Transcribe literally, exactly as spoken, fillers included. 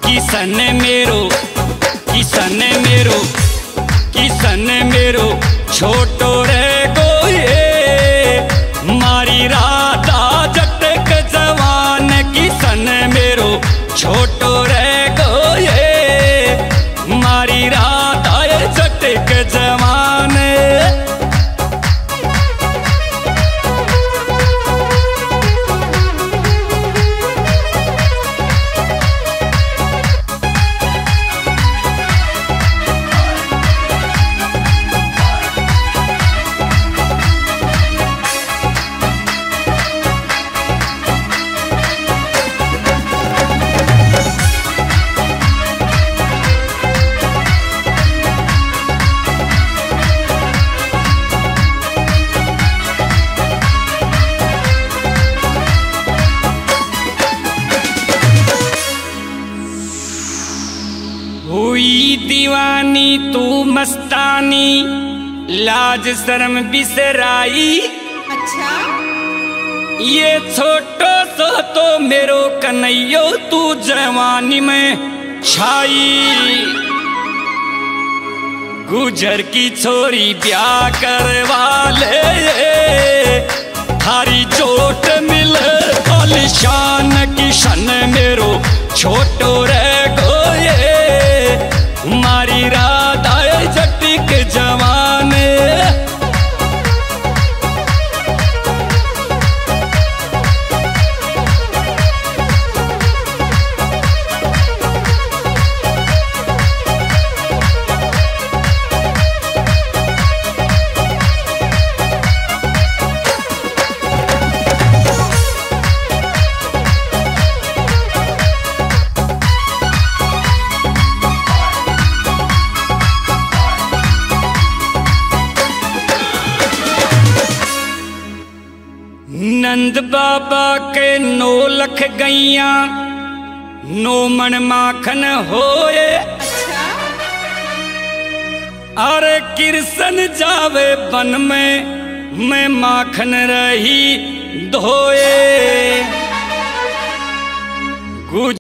किशन मेरो किशन मेरो किशन मेरो छोटो रे गोये मारी राधा जटक जवान किशन मेरो छोटो रे गोये मारी राधा जटक जवान। हुई दीवानी तू मस्तानी लाज शर्म बिसराई। अच्छा ये छोटो सो तो मेरो कन्हैयो तू जवानी में छाई। गुजर की छोरी ब्याह करवा ले थारी चोट मिल आलिशान किशन मेरो छोटो रे गोये मारी राधा जटिक जवान। नंद बाबा के नौ लख गैया नौ मन माखन होए। अच्छा अरे कृष्ण जावे वन में मैं माखन रही धोए।